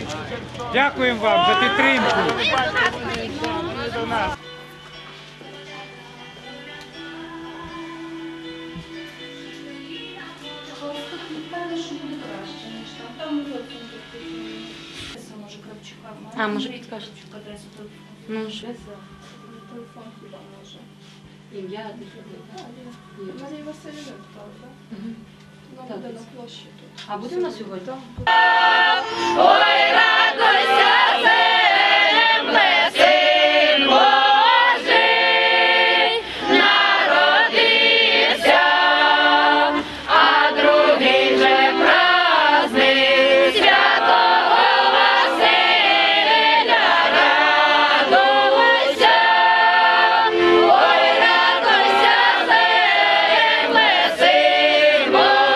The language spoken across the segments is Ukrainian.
Дякуємо вам за підтримку. А, може підкажете? Ну, що? Телефон хіба може. Ім'я? Марія Васильівна, правда? Вона буде на площі тут. А буде вона сьогодні? Ой, радуйся, земле, син Божий народився, а другий же праздник святого Василя. Радуйся, ой, радуйся, земле, син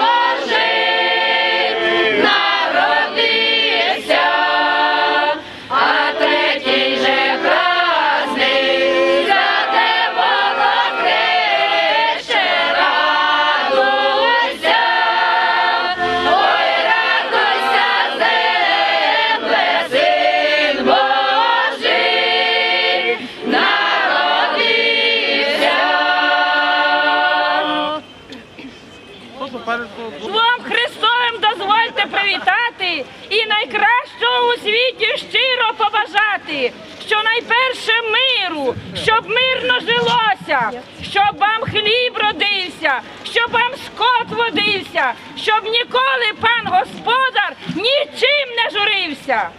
Божий народився, а третій же праздник святе Водохреще. Радуйся, ой, радуйся, земле, син Божий народився. Словом Христовим дозвольте привітати і найкращого у світі щиро побажати, що найперше миру, щоб мирно жилося, щоб вам хліб родився, щоб вам скот водився, щоб ніколи пан Господар нічим не журився.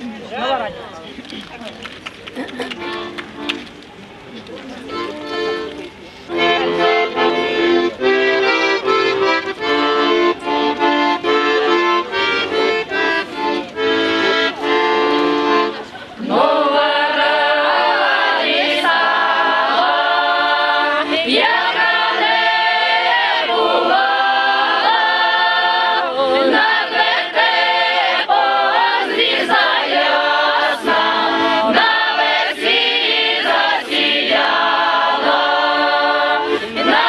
Яка не була, над вертепом зріза ясна, на версі засіяла, на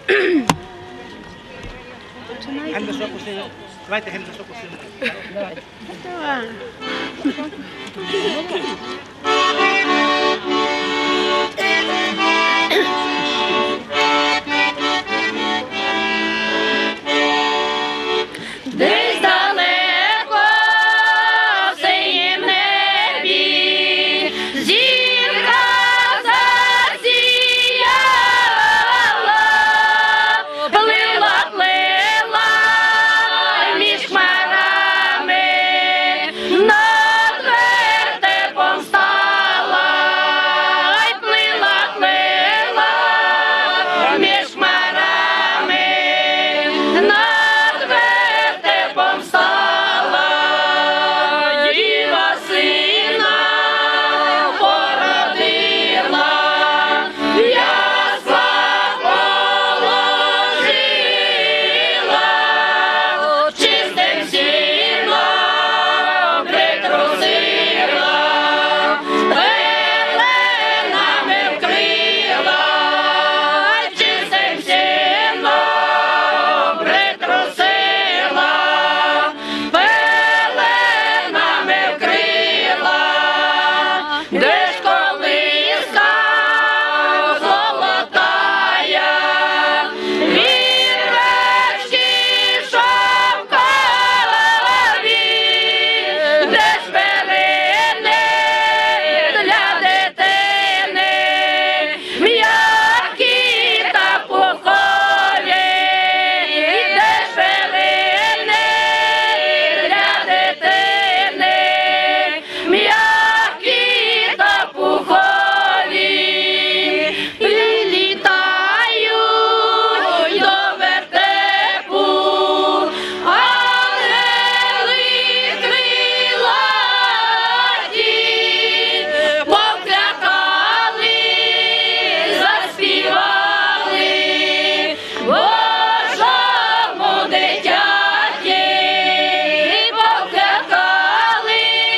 Хем за що пустимо? Давайте хем за що пустимо. Десь далеко в синім небі зірка засіяла, плила, плила між хмарами, над вертепом стала, й плила, плила між хмарами, над вертепом стала, діва сина породила, ясла положила, чистим сіном притрусила, пеленами вкрила, чистим сіном притрусила, пеленами вкрила, де ж колиска золотая, вірвечки шовкові, де ж перини для дитини, м'які та пухові, де ж перини для дитини, м'які та пухові, прилітають до вертепу ангели крилаті, повклякали, заспівали Божому дитяті, повклякали,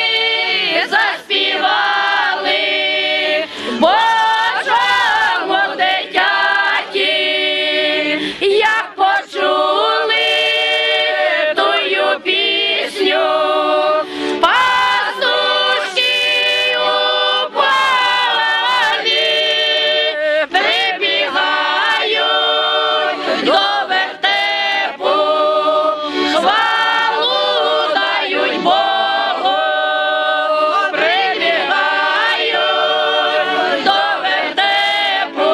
заспівали Божому дитяті, як почули тую пісню, пастушки у полі прибігають до вертепу, хвалу дають Богу, прибігають до вертепу,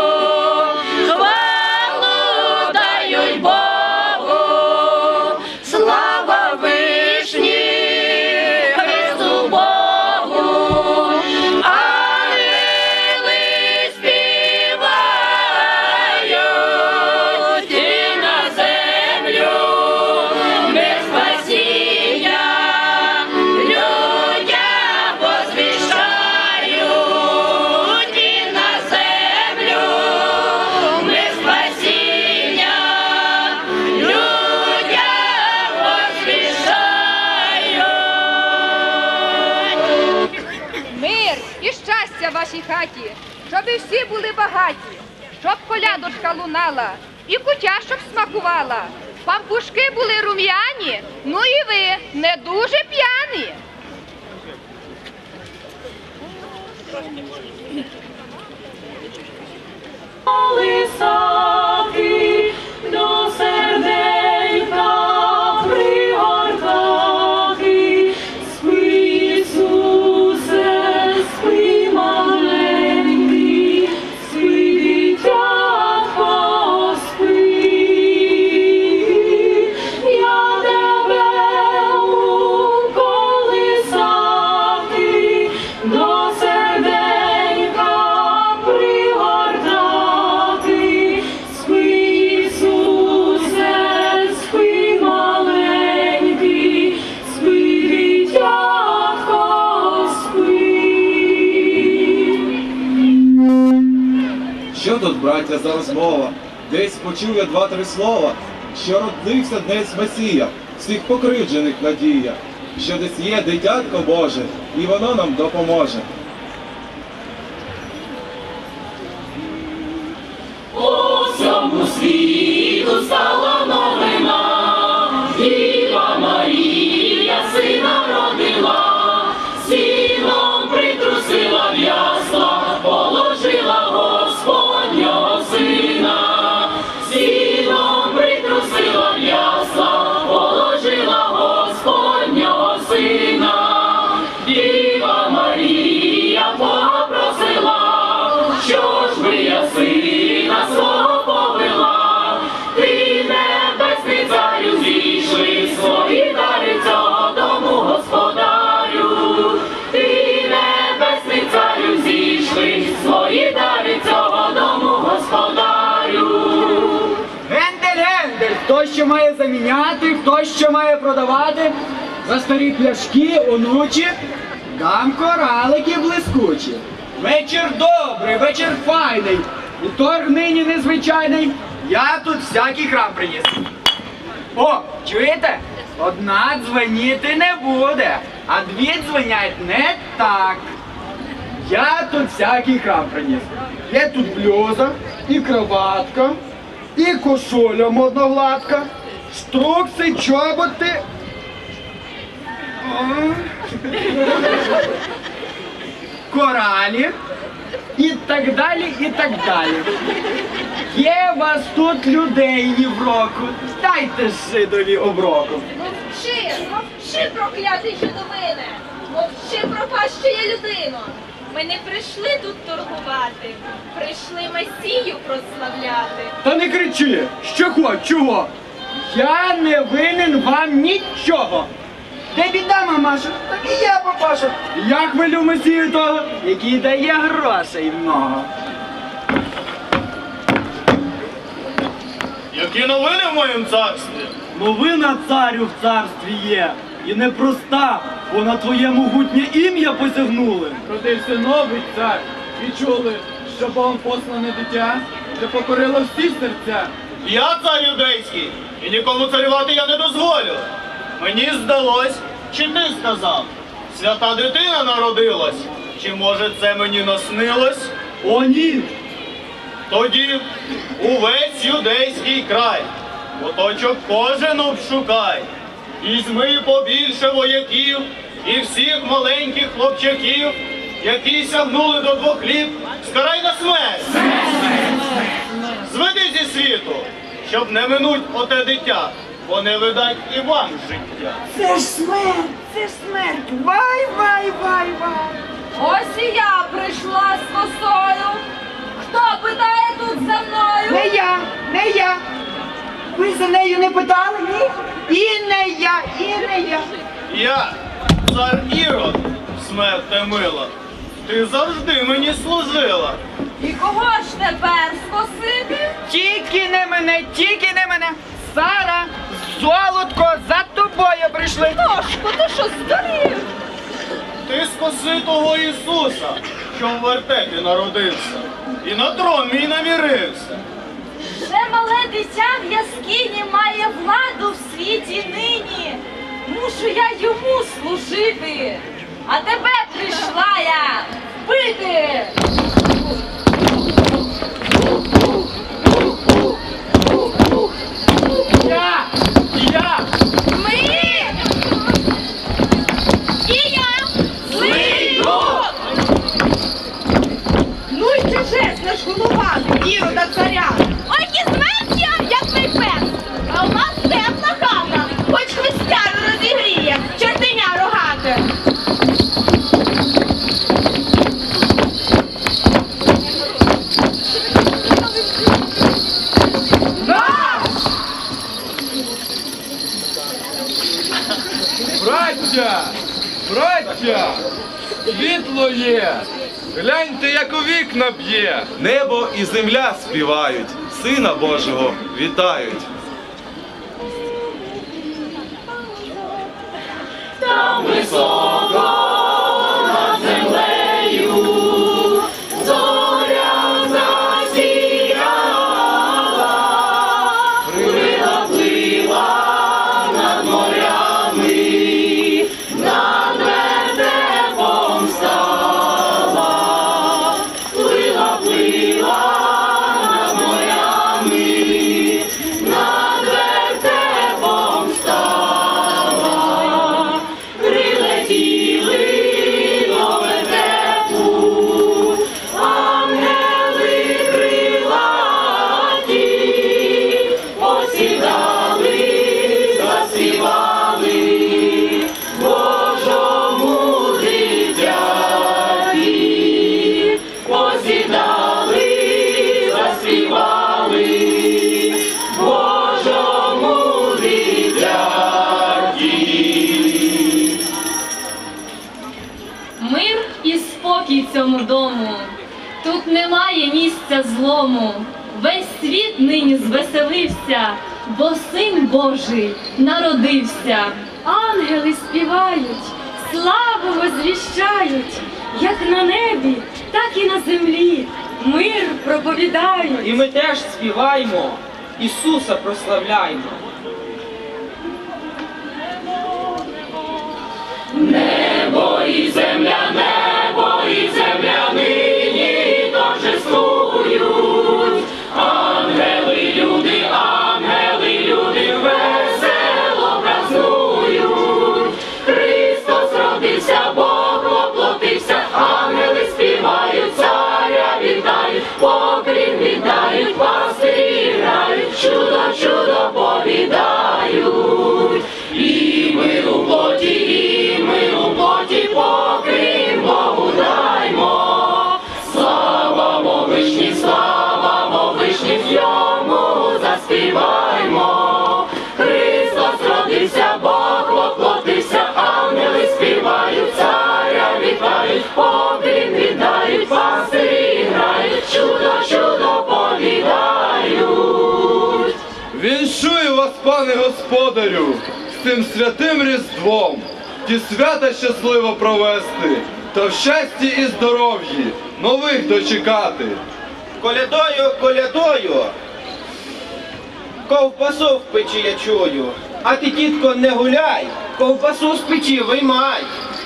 хвалу дають Богу, слава вишні Христу Богу, ангели співають, і на землю мир спасіння людям возвіщають, і на землю мир спасіння людям возвіщають. Мир і щастя в вашій хаті, щоб і всі були багаті, щоб колядочка лунала і кутя щоб смакувала, пампушки були рум'яні, ну і ви не дуже п'яні. Лисаки до серденька пригортати, спи, Ісусе, спи, маленький, спи, дитятко, спи. Я тебе колисати, до серденька пригортати, спи, Ісусе, спи, маленький, спи, дитятко, спи. Що тут, браття, за розмова? Десь почув я два-три слова, що родився десь Месія, всіх покривджених надія, що десь є дитятко Боже, і воно нам допоможе. У всьому світі світу стала новина, Діва Марія сина родила, сіном притрусила в ясла, положила Господнього сина, сіном притрусила в ясла, положила Господнього сина. Діва Марія попросила, що ж би я сина свого повела, ти небесний царю зійшли, свої дари цього дому господарю, ти небесний царю зійшли, свої дари цього дому господарю. Гендель, гендель, хто що має заміняти, хто що має продавати, за старі пляшки, онучі, дам коралики блискучі. Вечір добрий, вечір файний, і торг нині незвичайний, я тут всякий храм приніс. О, чуєте? Одна дзвеніти не буде, а дві дзвенять не так. Я тут всякий храм приніс. Є тут блюза, і кроватка, і кошуля модногладка, штрукси, чоботи. Коралі і так далі, і так далі. Є вас тут людей ні в року, дайте жидові оброку. Мовчи, проклятий жидовине, мовчи, пропащує людино. Ми не прийшли тут торгувати, прийшли Месію прославляти. Та не кричи, що хоч, чого? Я не винен вам нічого. Де біда, мамаша, так і я, папаша. Я хвилю Месію того, який дає грошей много. Які новини в моєму царстві? Новина царю в царстві є, і непроста, бо на твоє могутнє ім'я посягнули. Родився новий цар, і чули, що Богом послане дитя, що покорило всі серця. Я цар юдейський, і нікому царювати я не дозволю. Мені здалось, чи ти сказав, свята дитина народилась, чи може це мені наснилось? О, ні! Тоді увесь юдейський край, оточок кожен обшукай, візьми побільше вояків і всіх маленьких хлопчаків, які сягнули до 2 літ, скарай на смерть. Зведи зі світу, щоб не минуть оте дитя, бо не видать і вам життя. Це ж смерть, це ж смерть. Вай, вай, вай, вай. Ось і я прийшла з косою. Хто питає тут за мною? Не я, не я. Ви за нею не питали? Ні? І не я, і не я. Я, цар Ірод, смерте мила, ти завжди мені служила. І кого ж тепер скосити? Тільки не мене, тільки не мене. Сара, золотко, за тобою прийшли. Тошко, ти що здурів? Ти скоси того Ісуса, що в вертепі народився, і на трон мій намірився. Вже мале дитя в яскині має владу в світі нині. Мушу я йому служити, а тебе прийшла я вбити. Я! Ми! І я! Злий дух! Ну й ти чесна ж голова, Ірода царя! Ой, і смерть я, як мій пес! А у нас тепла хата, хоч хвистяру розігріє, чортеня рогате! Браття! Браття! Світло є! Гляньте, як у вікна б'є! Небо і земля співають, Сина Божого вітають. Там високо над землею зоря засіяла, плила над морями, над вертепом стала, плила над морями, над нашому дому. Тут немає місця злому. Весь світ нині звеселився, бо Син Божий народився. Ангели співають, славу возвіщають, як на небі, так і на землі. Мир проповідають. І ми теж співаємо, Ісуса прославляємо. Небо і земля нині торжествують. Ангели, люди весело празнують. Христос родився, Бог воплотився, ангели співають, царя вітають, поклін віддають, пастирі грають, чудо повідають. І ми у плоті поклін Богу даймо. Слава Вишні, йому заспіваймо. Христос родився, Бог воплотився, ангели співають, царя вітають, поклін віддають, пастирі грають, чудо повідають. Віншую вас, пане господарю, з цим святим Різдвом, ті свята щасливо провести, та в щасті і здоров'ї нових дочекати. Колядою, ковбасу в печі я чую, а ти, тітко, не гуляй, ковбасу з печі виймай.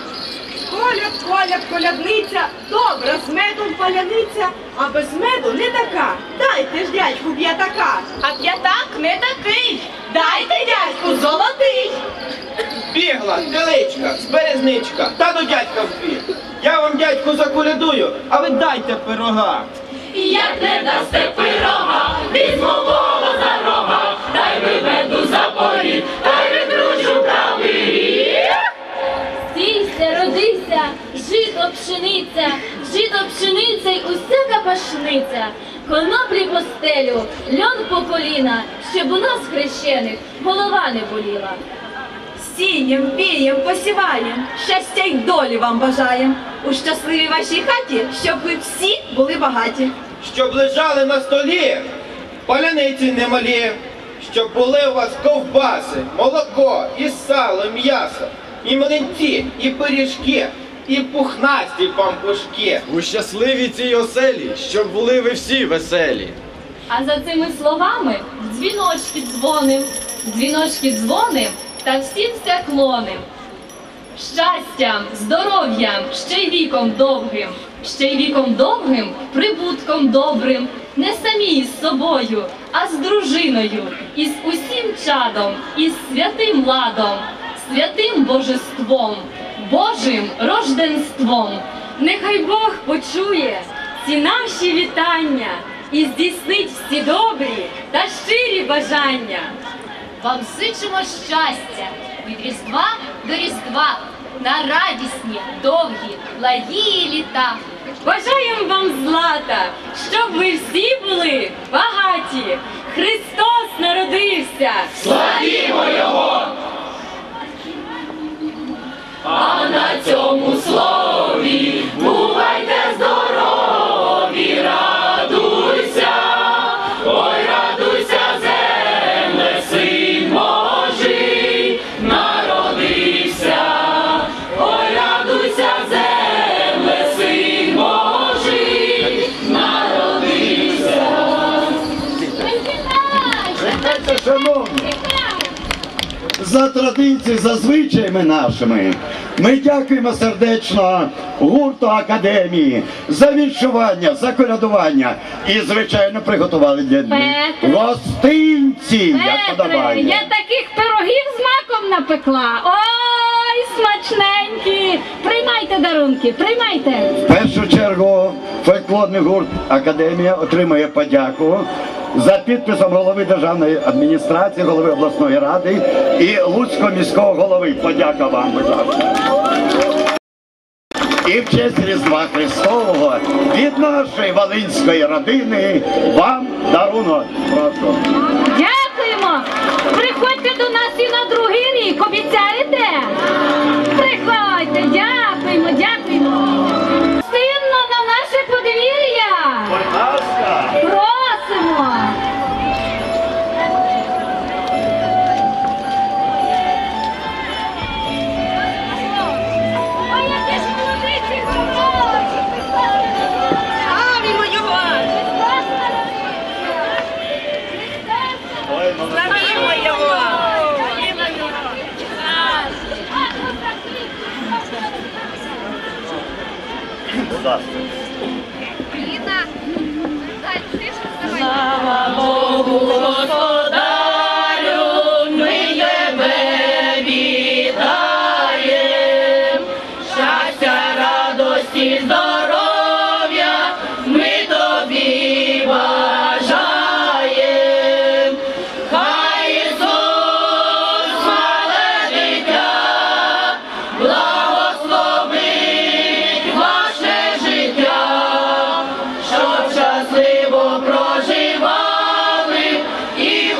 Колядниця, добра з медом паляниця, а без меду не така. Дайте ж дядьку п'ятака. А п'ятак не такий, дайте дядьку золотий. Бігла, теличка, березничка, та до дядька вбіг. Я вам, дядьку, заколядую, а ви дайте пирога. Як не дасте пирога, візьму вола за рога, дай виведу за поріг, дай відручу правий ріг. Сійся, родися, жито пшениця й усяка пашниця. Коноплі по стелю, льон по коліна, щоб у нас хрещених голова не боліла. Сієм, вієм, посіваєм, щастя й долі вам бажаєм. У щасливій вашій хаті, щоб ви всі були багаті. Щоб лежали на столі паляниці немалі, щоб були у вас ковбаси, молоко, і сало, і м'ясо, і млинці, і пиріжки, і пухнасті пампушки. У щасливій цій оселі, щоб були ви всі веселі. А за цими словами дзвіночки дзвоним та всім ся клоним. Щастям, здоров'ям, ще й віком довгим, прибутком добрим, не самі із собою, а з дружиною, із усім чадом, із святим ладом, святим божеством, Божим рожденством. Нехай Бог почує ці наші вітання і здійснить всі добрі та щирі бажання. Вам зичимо щастя від Різдва до Різдва, на радісні, довгі, благії літа. Бажаємо вам злата, щоб ви всі були багаті. Христос народився! Славімо Його! А на цьому слові бувайте здорові, радуйся, ой, радуйся, земле, Син Божий народився. Ой, радуйся, земле, Син Божий народився. Слухайте, шановні, за традицією, за звичаями нашими, ми дякуємо сердечно гурту Академії за віншування, за колядування і, звичайно, приготували для них гостинці, як подобає. Я таких пирогів з маком напекла. Ой, смачненькі! Приймайте дарунки, приймайте! В першу чергу фольклорний гурт Академія отримує подяку за підписом голови державної адміністрації, голови обласної ради і Луцького міського голови. Подяка вам, будь ласка. І в честь Різдва Христового від нашої волинської родини вам дарунок. Прошу. Дякуємо! Приходьте до нас і на другий рік, обіцяєте? Приходьте, дякуємо, дякуємо! Сильно царстві. Ліна, дай, ти ж давай. Слава Богу, Господарю, ми тебе вітаєм. Щастя, радості, здоров'я ми тобі бажаєм. Хай Ісус, мале дитя, благословить ваше життя, щоб щасливо проживали і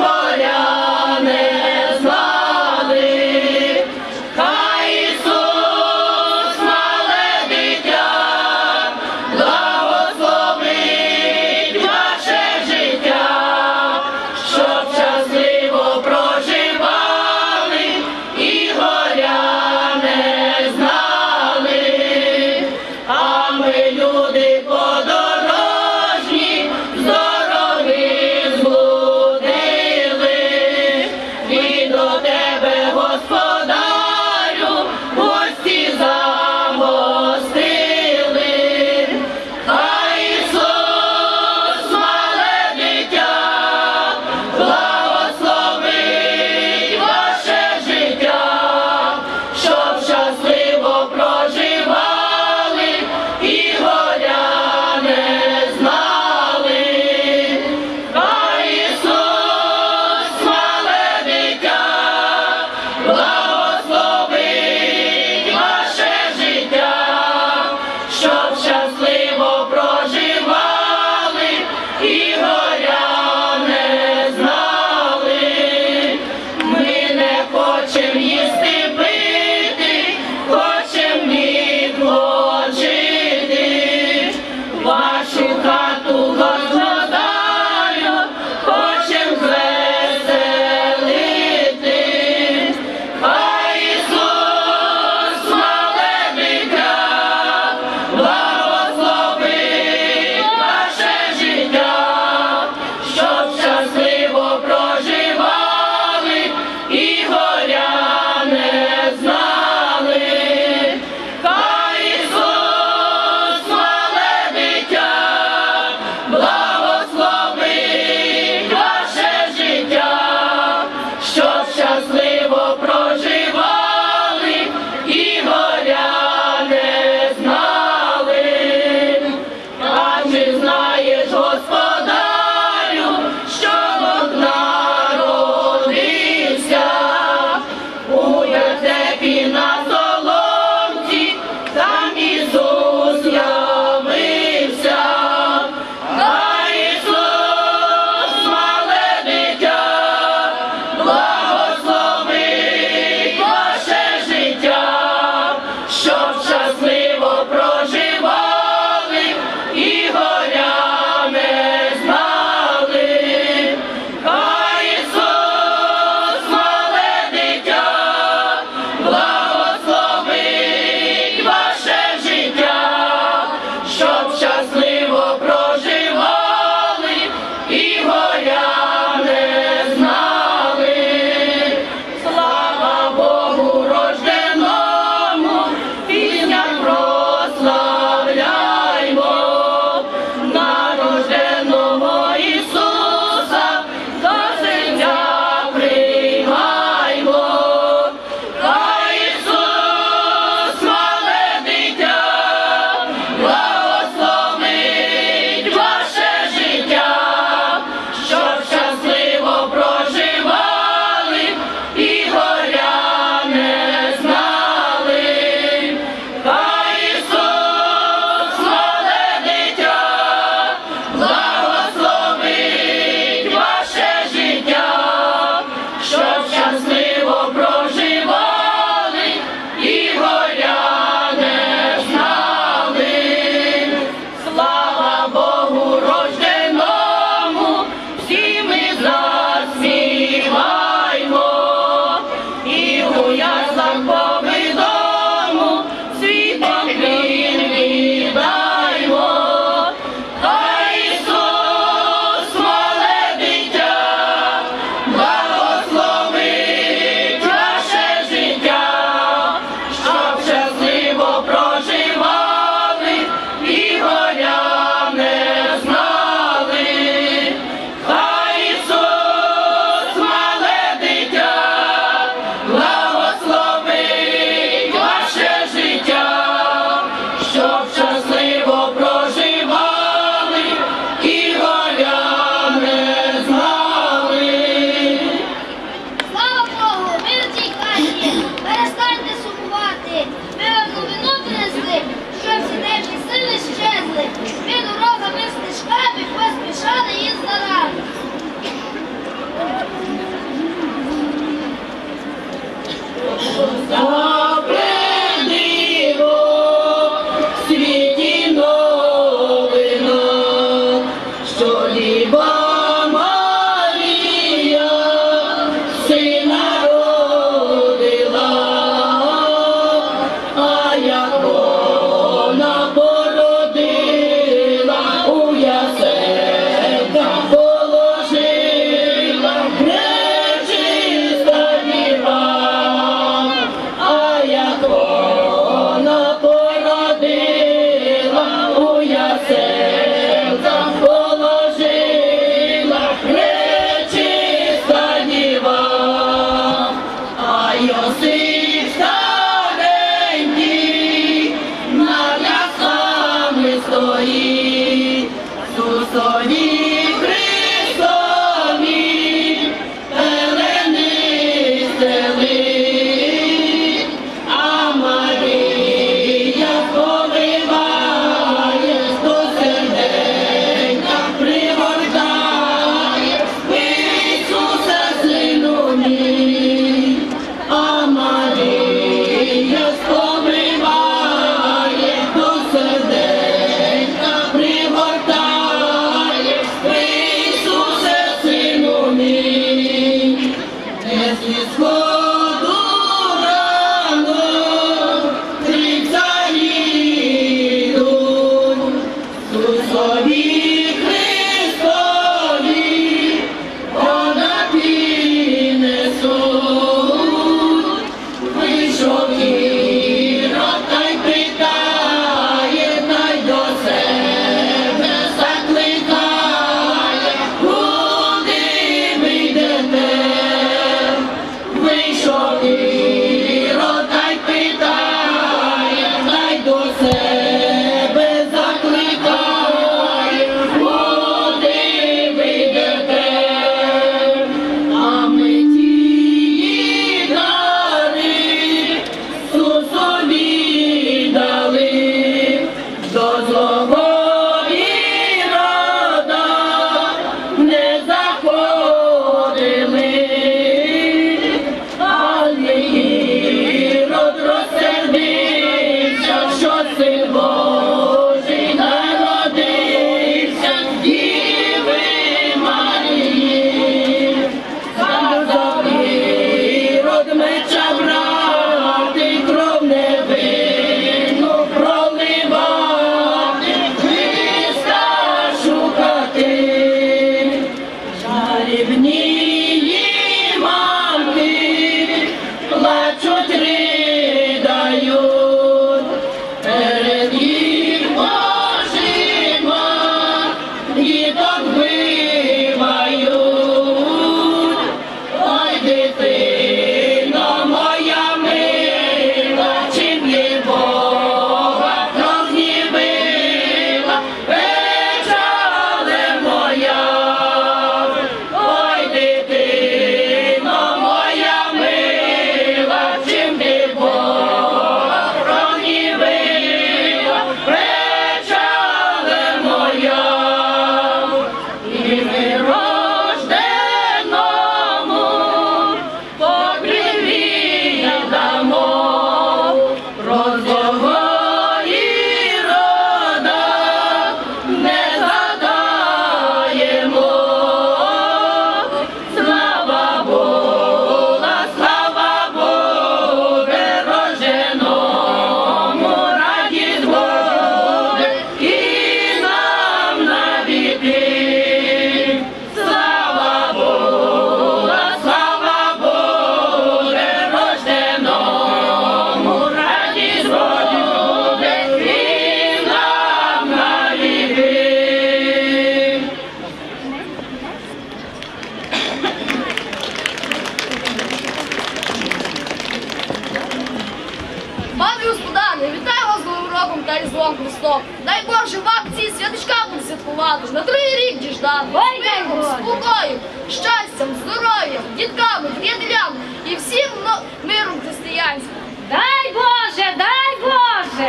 Пане господаре, вітаю вас з Новим роком та Різдвом Христом. Дай Боже вам ці святочка буде святкувати, на другий рік діждати. З миром, спокою, щастям, здоров'ям, дітками, приятелями і всім миром християнським. Дай Боже, дай Боже!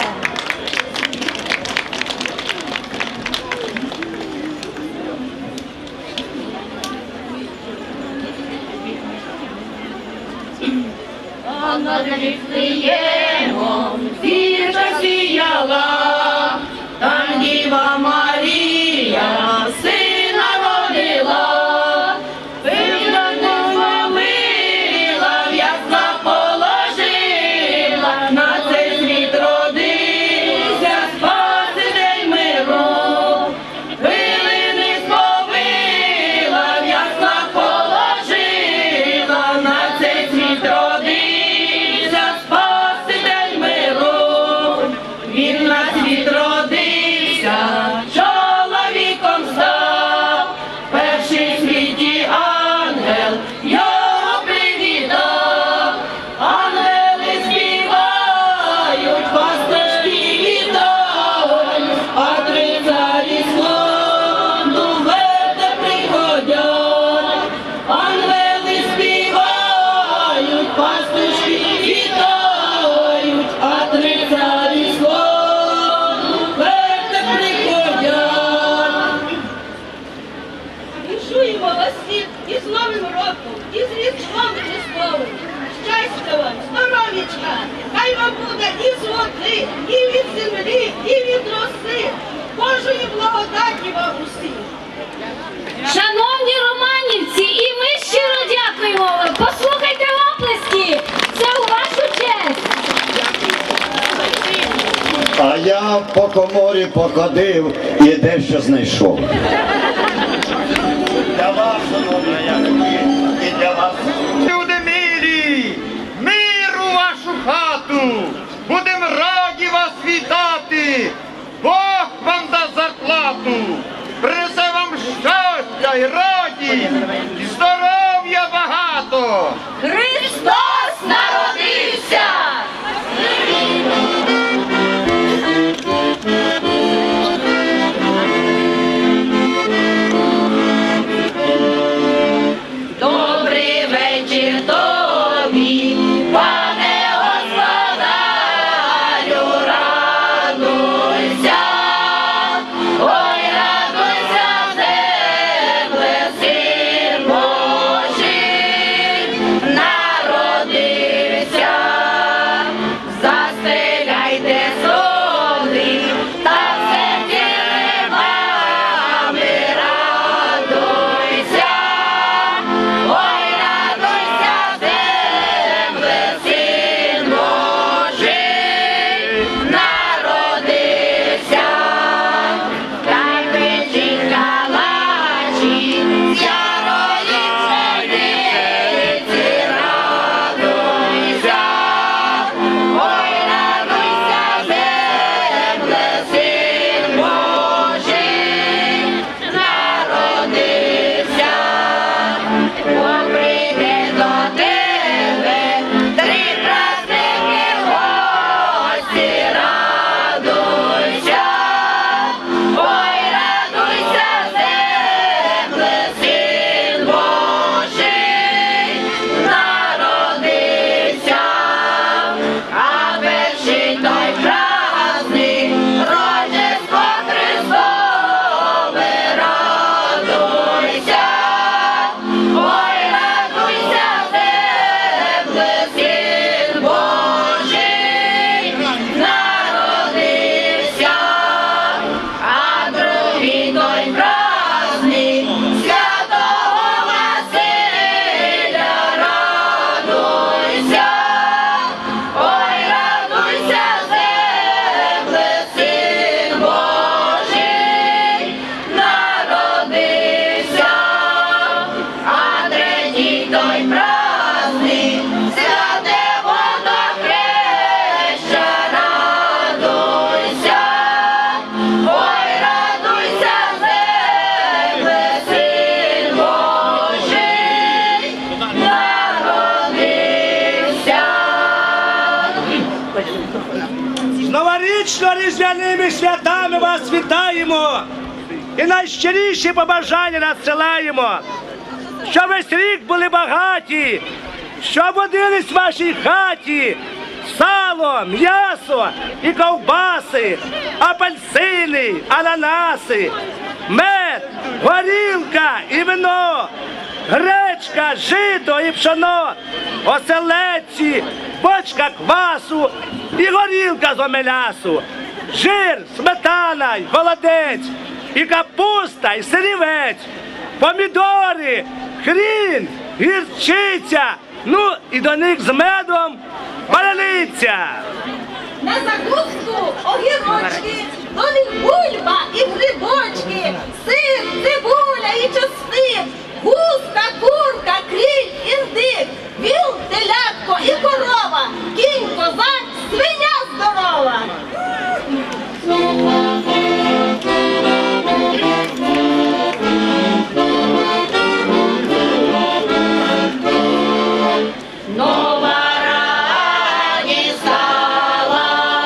А над Вифлеємом зірка сіяла, там Діва Марія сина родила, пильно помила, в ясла положила, на цей світ родився Спаситель миру, пилини сповила, в ясла положила, на цей світ родився Спаситель миру. Він на світ родився, чоловіком став, перший в світі ангел його привітав. Ангели співають, пастушки вітають, а три царі славну вете приходять. Ангели співають, пастушки вітають, а три царі славну вете приходять. Віншуємо вас всіх із Новим роком, із Різдвом Христовим. Щастя вам, здоров'ячка, хай вам буде і з води, і від землі, і від роси. Божої благодаті вам усім. Шановні романівці, і ми щиро дякуємо вам. Послухайте оплески, це у вашу честь. А я по коморі походив і дещо знайшов. Для вас, шановні, і для вас. Люди милі, мир у вашу хату, будемо раді вас вітати, Бог вам дасть зарплату, принесе вам щастя і радість, і здоров'я багато. Христос народився! Добрий вечір тобі, пане господарю, радуйся, ой, радуйся, земле, син Божий, народ Новорічно-різдвяними святами вас вітаємо і найщиріші побажання надсилаємо, щоб весь рік були багаті, щоб водились в вашій хаті сало, м'ясо і ковбаси, апельсини, ананаси, мед, горілка і вино, гречка, жито і пшоно, оселедці, бочка квасу і горілка з омелясу, жир, сметана й холодець, і капуста, і сирівець, помідори, хрін, гірчиця, ну і до них з медом паляниця. На закуску огірочки, до них бульба і грибочки, сир, цибуля і чесник, гуска, курка, кріль, індик, віл, телятко і корова, кінь, козак, свиня здорова. Нова радість стала,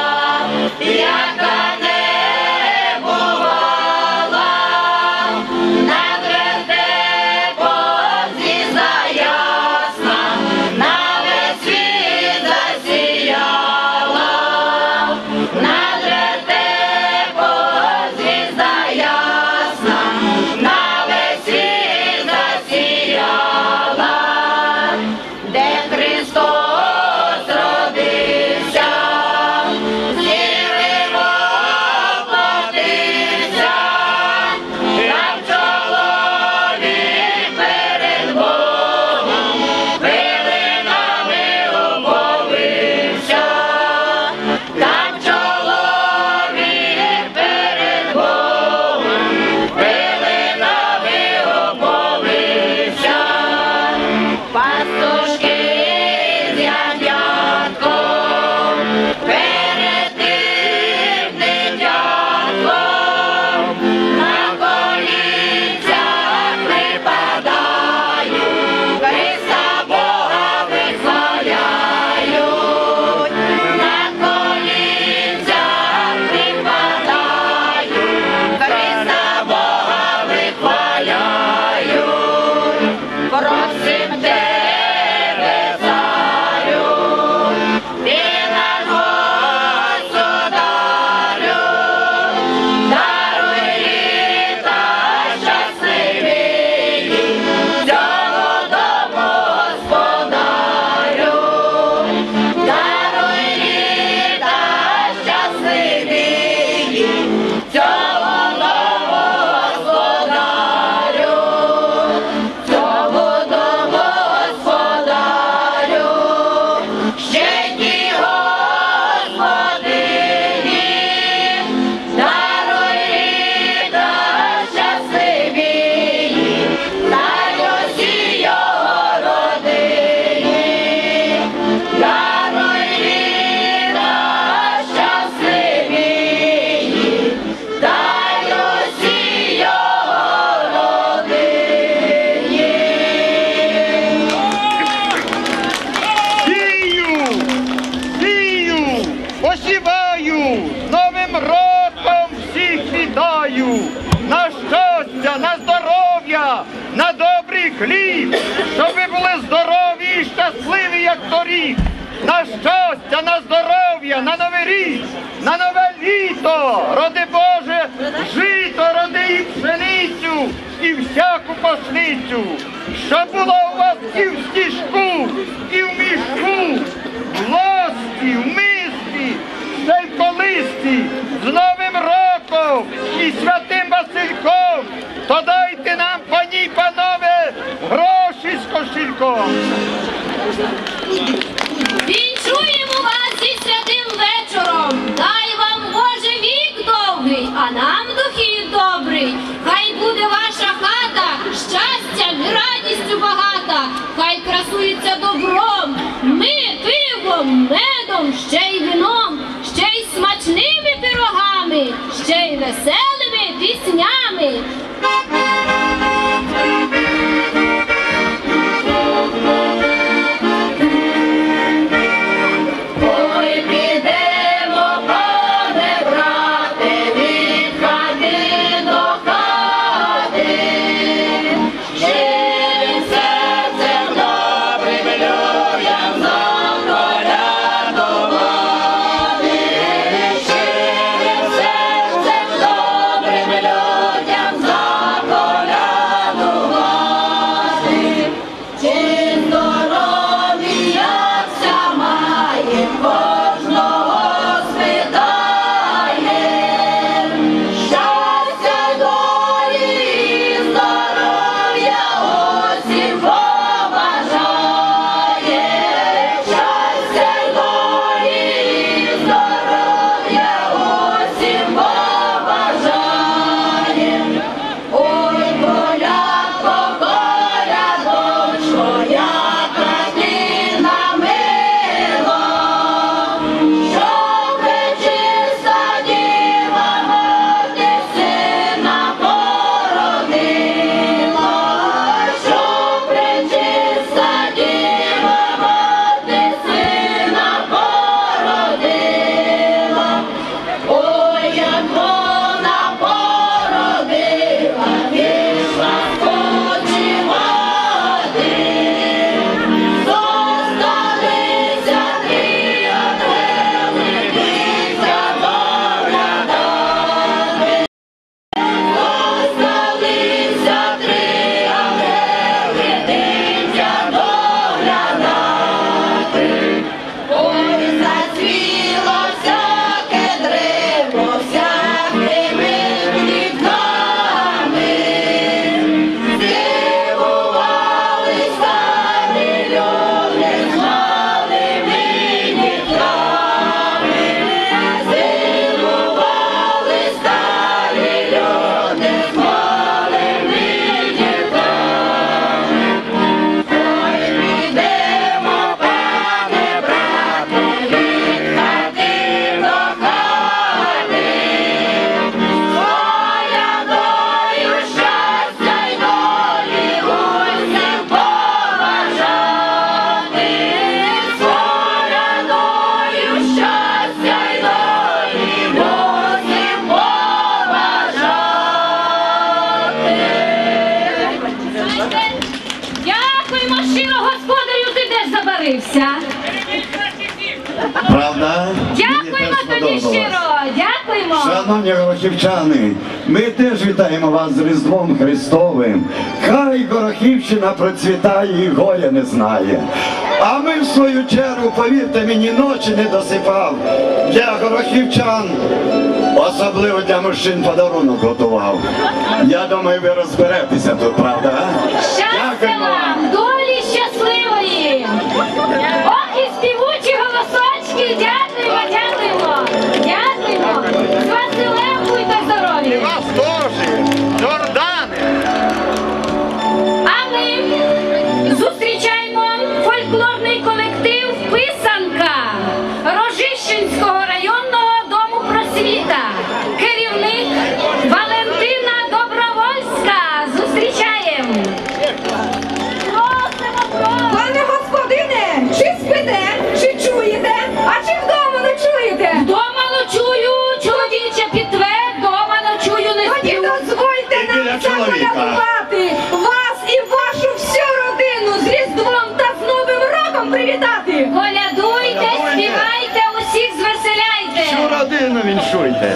яка не бувала, над вертепом звізда ясна, на весь світ засіяла, над вертепом звізда ясна, на весь світ засіяла, де Христос родився, зілимо платився, як чоловік перед Богом, хвилинами оповився, як чоловік перед Богом, хвилинами оповився. Пастушки з ягнятком перед тим дитятком на колінцях припадають, Христа Бога вихваляють, на колінцях припадають, Христа Бога вихваляють. Просим тебе, царю, ти наш господарю, даруй літа щасливі, цьому дому господарю, даруй літа щасливі, цьому дому господарю, цьому дому господарю, ще ті господині, даруй літа щасливі, дай усій його родині, даруй літа щасливі, дай усій його родині. Сію, посіваю, Новим роком всіх вітаю, на щастя, на здоров'я, на добрий хліб, щоб ви були здорові і щасливі, як торік, на щастя, на здоров'я, на новий рік, на нове літо, роди Боже, жито, роди і пшеницю, і всяку пашницю, щоб було у вас і в стіжку, і в мішку, в лості, в мисці, ще й в колисці, з Новим роком і святим Васильком, то дайте нам, пані й панове, гроші з кошельком. Вінчуємо вас зі святим вечором, дай вам Боже вік довгий, а нам дохід добрий. Хай буде ваша хата щастям і радістю багата, хай красується добром, ми пивом, медом, ще й вином, ще й смачними пирогами, ще й веселими піснями. Ой, підемо по сподобалось. Дякуємо. Шановні горохівчани, ми теж вітаємо вас з Різдвом Христовим. Хай Горохівщина процвітає і горя не знає. А ми в свою чергу, повірте мені, ночі не досипав. Для горохівчан, особливо для мужчин, подарунок готував. Я думаю, ви розберетеся тут, правда? Щастя вам, долі щасливої. Ох, і співучі голосочки. Дякуємо, дякуємо. Дякуємо. З Василем будьте здорові. І вас теж, Жордане. А ми зустрічаємо фольклорний колектив «Писанка» Рожищенського районного дому просвіта. Керівник Валентина Добровольська. Зустрічаємо. Пане господине, чи спите, чи чуєте, а чи вдома не чуєте? Вдома ночую, чоловіче підтвер, вдома ночую, не Тоді спів. дозвольте нам заколядувати вас і вашу всю родину з Різдвом та з Новим роком привітати. Колядуйте, співайте, усіх звеселяйте. Всю родину віншуйте.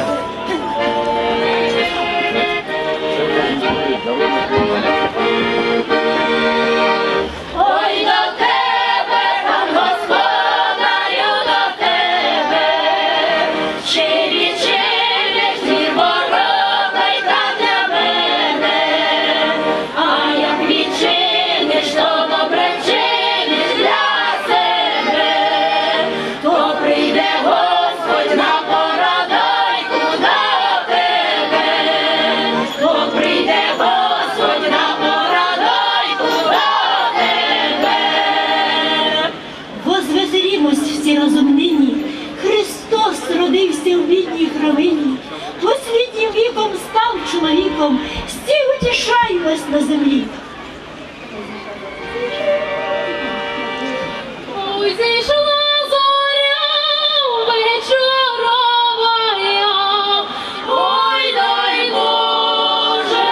Ой, до тебе, пан господарю, до тебе, щирі челядні ворота й та для мене, а як відчиниш, то добре чиниш для себе, то прийде Господь на порадайку до тебе, то прийде Господь на порадайку до тебе. Возвеселімось всі разом нині, Христос родився в бідній храмині, освітнім віком став чоловіком, всі утішаємось на землі. Ой, зійшла зоря вечоровая, ой, дай Боже,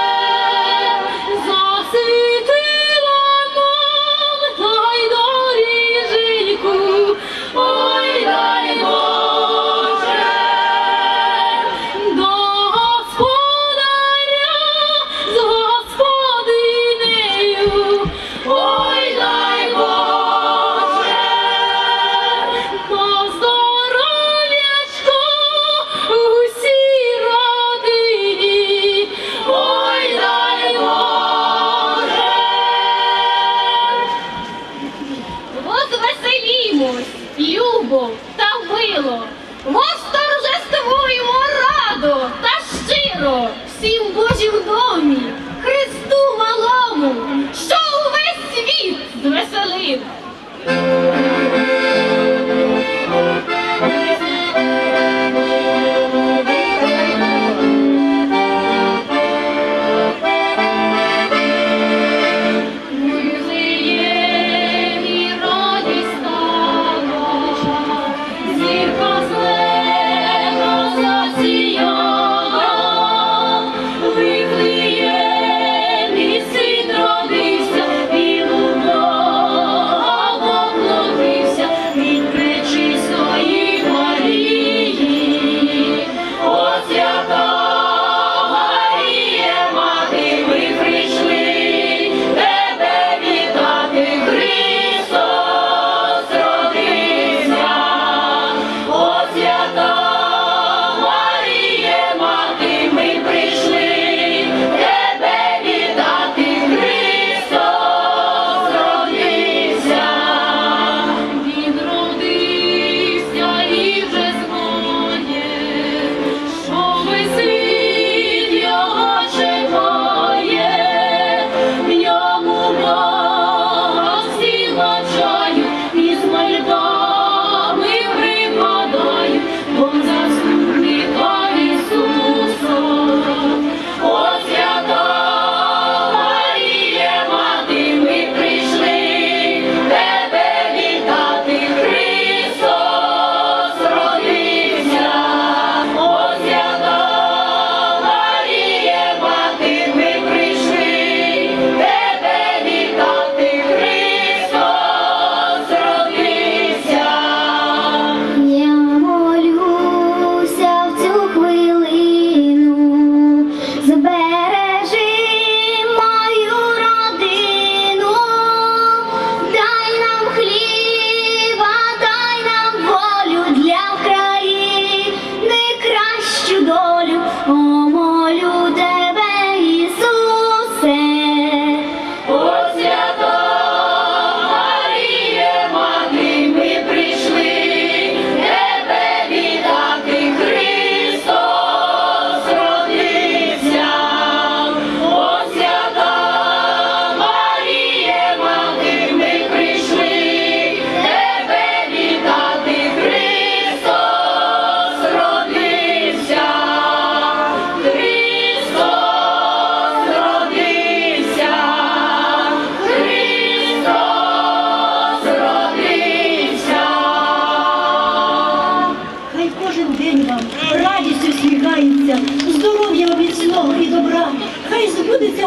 засвітила нам, дай доріженьку, ой, дай Боже, до господаря з господинею, ой, дай Боже, на здоров'ячко усій родині, ой, дай Боже. Возвеселімось, любо та мило, восторжествуємо радо та щиро всім Божім домі, Христу малому, що увесь світ звеселив. Вифлеємі радість стала, зірка з неба засіяла. Вифлеємі син родився, і у Бога поклонився.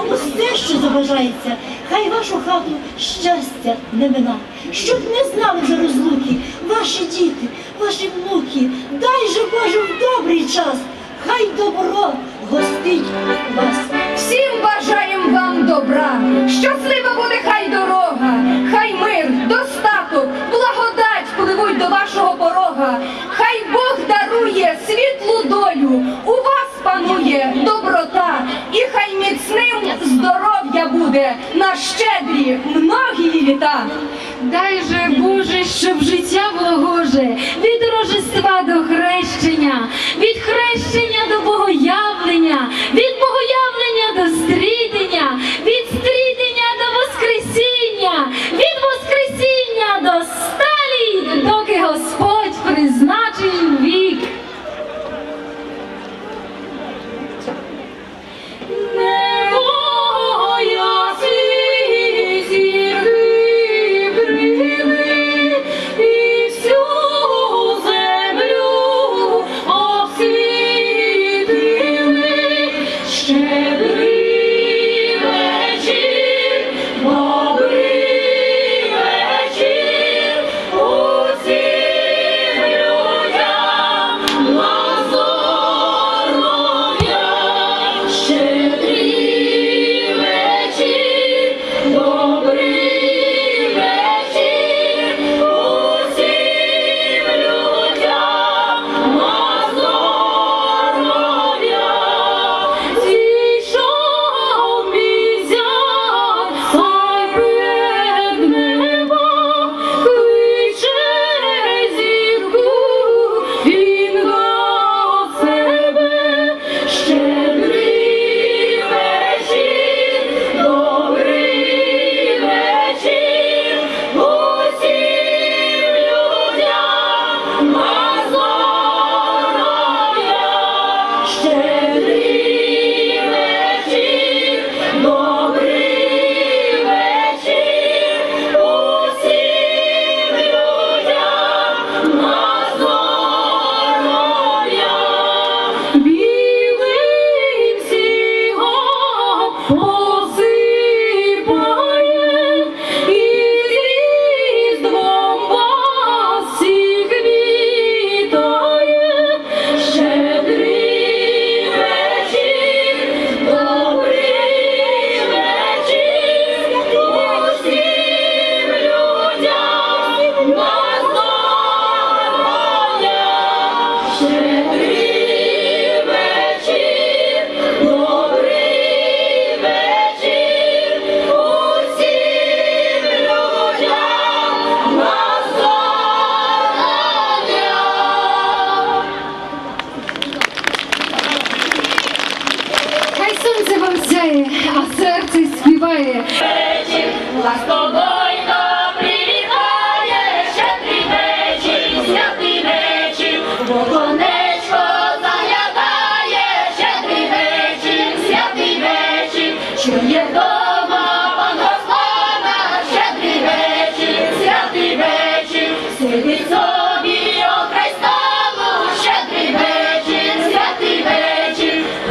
вам усе, що забажається, хай вашу хату щастя не мина, щоб не знали вже розлуки ваші діти, ваші внуки. Дай же, Боже, в добрий час, хай добро гостить вас. Всім бажаєм вам добра, щаслива буде хай дорога, хай мир, достаток, благодать пливуть до вашого порога, хай Бог дарує світлу долю, у вас панує доброта, і хай міцним здоров'я буде на щедрі многії літа. Дай же, Боже, щоб життя було гоже, від Рождества до хрещення, від хрещення до богоявлення, від богоявлення до стрітення, від стрітення до воскресіння, від воскресіння до 100 літ, доки Господь призначив вік.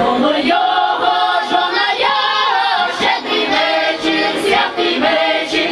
Його жона я, щедрий вечір, святий вечір.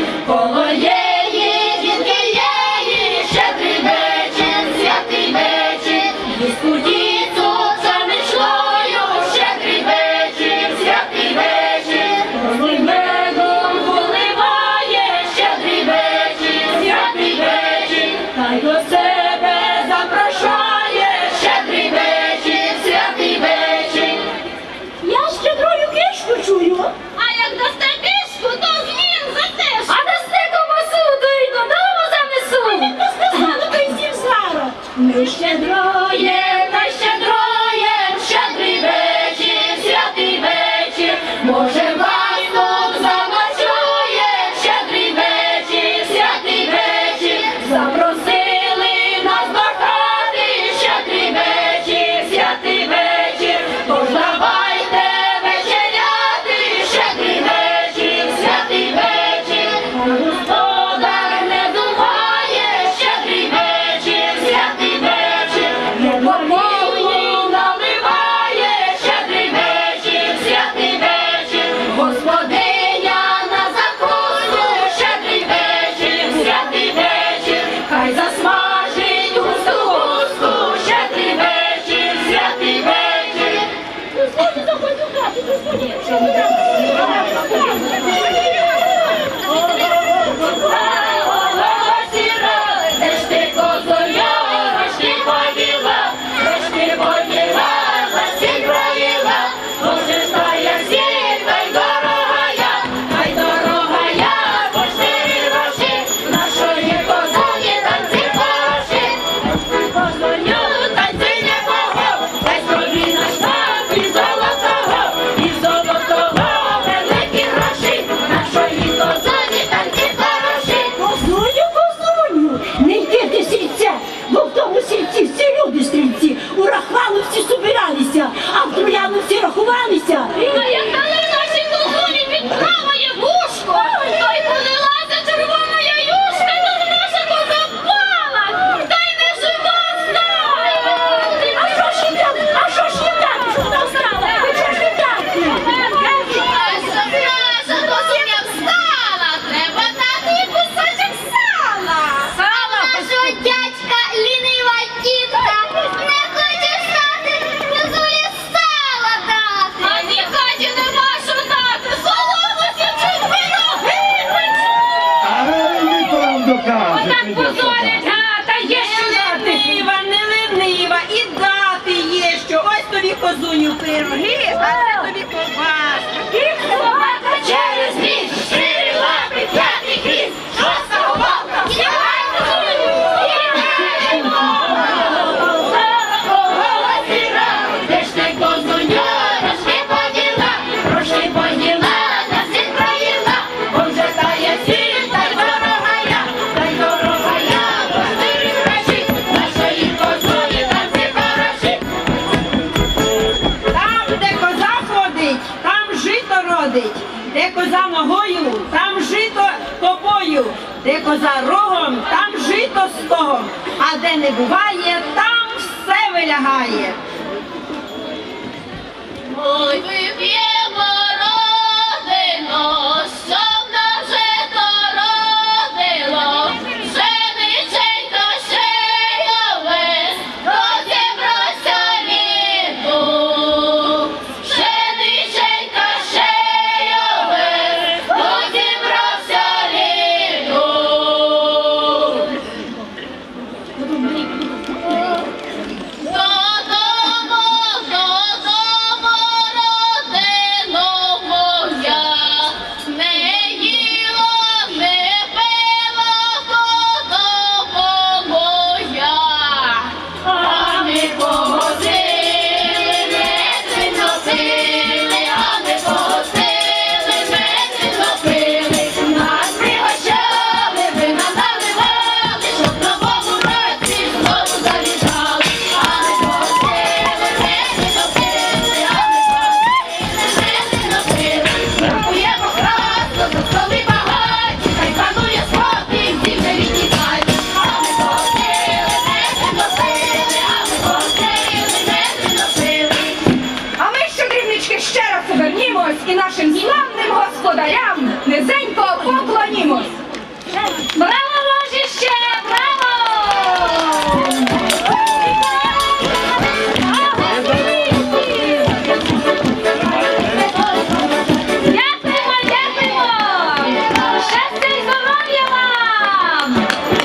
А в Трояновці рахувалися. Як дали наші козуні під правоє вушко, то й полилася червона яюшка, то наша коза впала, та й не жива стала. А що ж їм дати? А що ж їм дати? Що вона встала? Що ж їм дати? Наша козуня встала, треба дати їй кусочок сала. А нашого дядька лінива тітка не хоче стати, козулі сала дати. А ні хаті нема що дати, соломося чуть виноги пече. Неправду каже. Отак позорять, та є що дати. Не ленива, і дати є, що ось тобі козуню пироги, а це тобі ковбаска. Собака через ліс, 4 лапи, 5 хвіст, 6 головка, вставай, козулю, ідемо! Голосіра, де ж ти, козуню, рожки поділа, на світ проїла, бо вже тая сіль, та й дорога я, по 4 гроші, нашої козулі танці хороші. Там, де коза ходить, там жито родить. Де коза ногою, там жито тобою. Де коза рогом, там жито стогом. А де не буває, там все вилягає. Ой, вип'ємо родино, щоб нам жито родило, пшениченько ще й овес, розібрався літу. Пшениченько ще й овес, розібрався літу. Додому, родино моя, не їла, не пила, додому моя. А ми погостили, меди носили, а ми погостили, меди носили. Нас пригощали, вина наливали, щоб в новому році знову завітали. А ми погостили, меди носили, а ми погостили, меди носили. Рахуємо красно, за столи багаті, хай панує спокій, всі вже відтікають. А ми погостили, меди носили, а ми погостили, меди носили. А ми, щедрівнички, ще раз повернімось і нашим славним господарям низенько поклонімось. Браво, Ложище! Браво! Дякуємо, дякуємо! Щастя й здоров'я вам!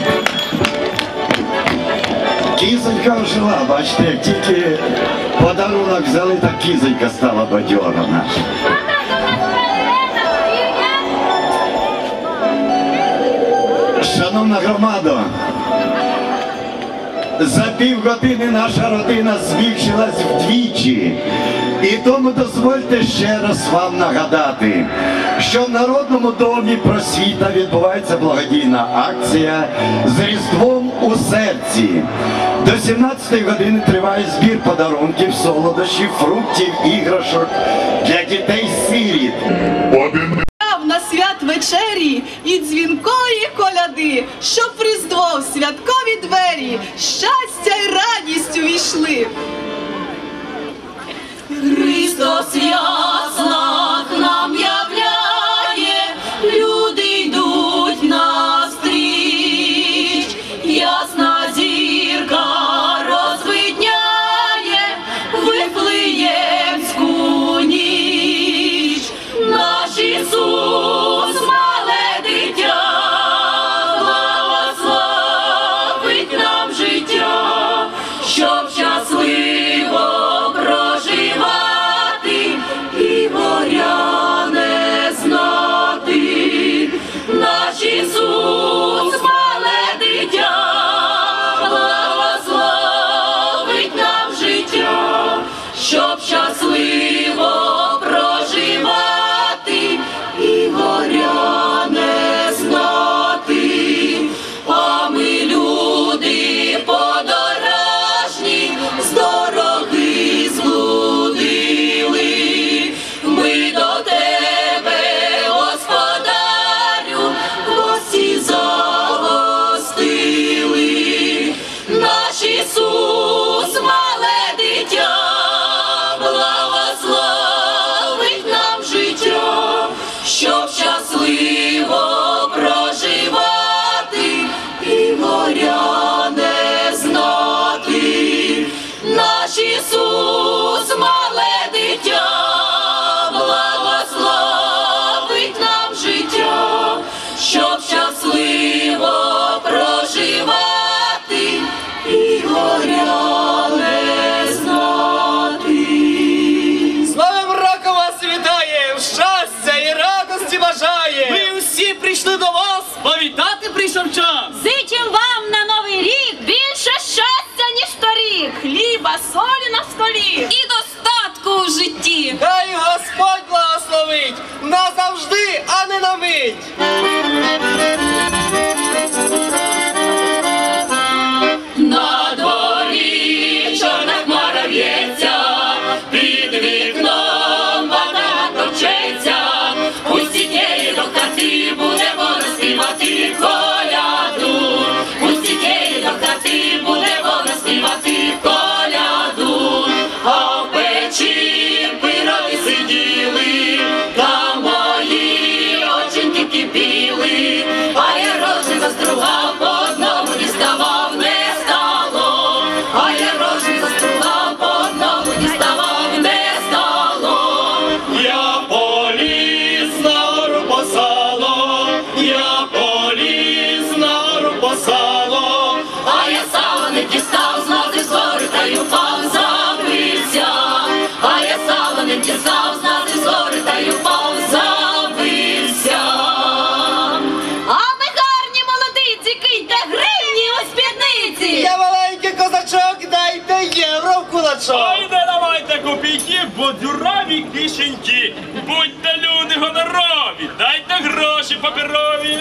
Кізонька ожила, бачите, як тільки подарунок взяли, так кізонька стала бадьора наша. Шановна громада, за півгодини наша родина збільшилась вдвічі. І тому дозвольте ще раз вам нагадати, що в Народному домі Просвіта відбувається благодійна акція з Різдвом у серці. До 17-ї години триває збір подарунків, солодощів, фруктів, іграшок для дітей-сиріт. На святвечері і дзвінкої коляди, щоб в Різдво в святкові двері щастя й радість увійшли. Христос ясно нам являє, люди йдуть навстріч, ясна зірка розвидняє Вифлеємську ніч. Ісус, мале дитя, благословить нам життя, щоб щасливо проживати і горя не знати. З Новим роком вас вітає, щастя і радості бажає. Ми усі прийшли до вас, повітати прийшов час. Зичим вам на новий рік більше щастя, ніж торік, хліба, солі на столі і достатку у житті. Хай Господь благословить назавжди, а не на мить. На дворі чорна хмара в'ється, під вікном вода товчеться, усі тієї до хати будемо співати коляду, усі тієї до хати будемо співати коляду, а в печі пироги сиділи, та мої оченьки кипіли, а я рожі застругав, по одному діставав, не стало, а я рожі застругав, по одному діставав, не стало. Я поліз на гору по сало, я поліз на гору по сало, А я сало не дістав, знати з гори та й упав, забився. А я сало не дістав, знати з гори та й упав, забився. А ви гарні молодиці, киньте гривні у спідниці. Я маленький козачок, дайте євро в кулачок. Ой, не давайте копійки, бо дзюраві кишеньки. Будьте люди гонорові, дайте гроші паперові.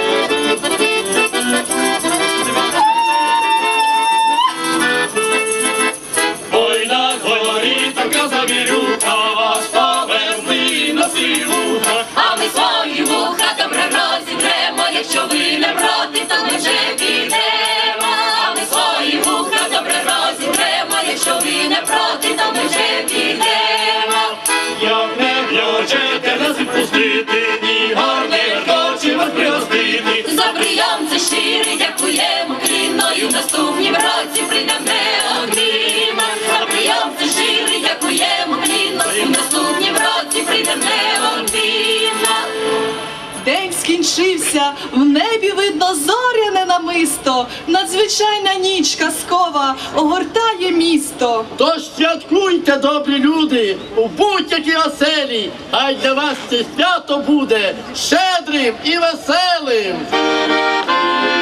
Ой, на дворі така завірюха, вас повезли на сілуха. А ми свої вуха добре розігремо, якщо ви не проти, то ми вже підемо. А ми свої вуха добре розігремо, якщо ви не проти, то ми вже підемо. Як не хочете нас відпустити, ні гарних очі вас пригостити. За прийом це щирий дякуємо клінною, в наступнім році прийдемо неодмінно. За прийом це щирий дякуємо клінною, в наступнім році прийдемо неодмінно. День скінчився, в небі видно зоряне намисто, надзвичайна ніч казкова огортає місто. Тож святкуйте, добрі люди, у будь-якій оселі, хай для вас це свято буде щедрим і веселим.